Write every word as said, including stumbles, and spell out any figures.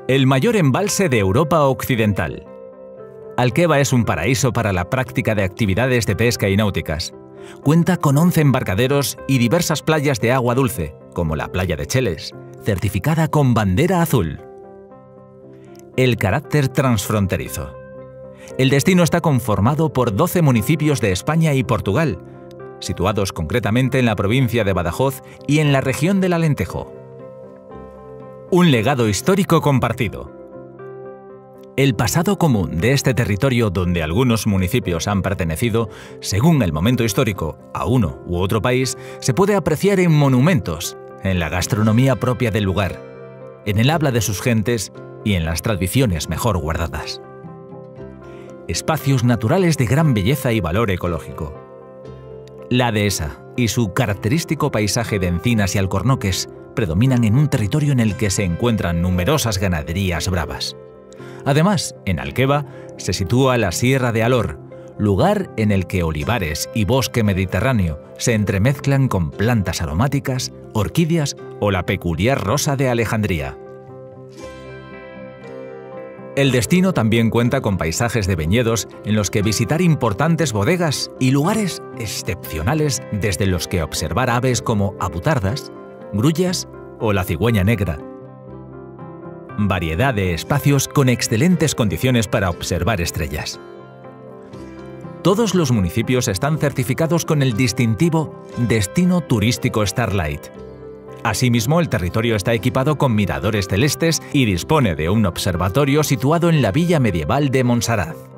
El mayor embalse de Europa Occidental. Alqueva es un paraíso para la práctica de actividades de pesca y náuticas. Cuenta con once embarcaderos y diversas playas de agua dulce, como la playa de Cheles, certificada con bandera azul. El carácter transfronterizo. El destino está conformado por doce municipios de España y Portugal, situados concretamente en la provincia de Badajoz y en la región del Alentejo. Un legado histórico compartido. El pasado común de este territorio, donde algunos municipios han pertenecido, según el momento histórico, a uno u otro país, se puede apreciar en monumentos, en la gastronomía propia del lugar, en el habla de sus gentes y en las tradiciones mejor guardadas. Espacios naturales de gran belleza y valor ecológico. La dehesa y su característico paisaje de encinas y alcornoques predominan en un territorio en el que se encuentran numerosas ganaderías bravas. Además, en Alqueva se sitúa la Sierra de Alor, lugar en el que olivares y bosque mediterráneo se entremezclan con plantas aromáticas, orquídeas o la peculiar rosa de Alejandría. El destino también cuenta con paisajes de viñedos en los que visitar importantes bodegas y lugares excepcionales desde los que observar aves como abutardas, grullas o la cigüeña negra. Variedad de espacios con excelentes condiciones para observar estrellas. Todos los municipios están certificados con el distintivo Destino Turístico Starlight. Asimismo, el territorio está equipado con miradores celestes y dispone de un observatorio situado en la villa medieval de Montsaraz.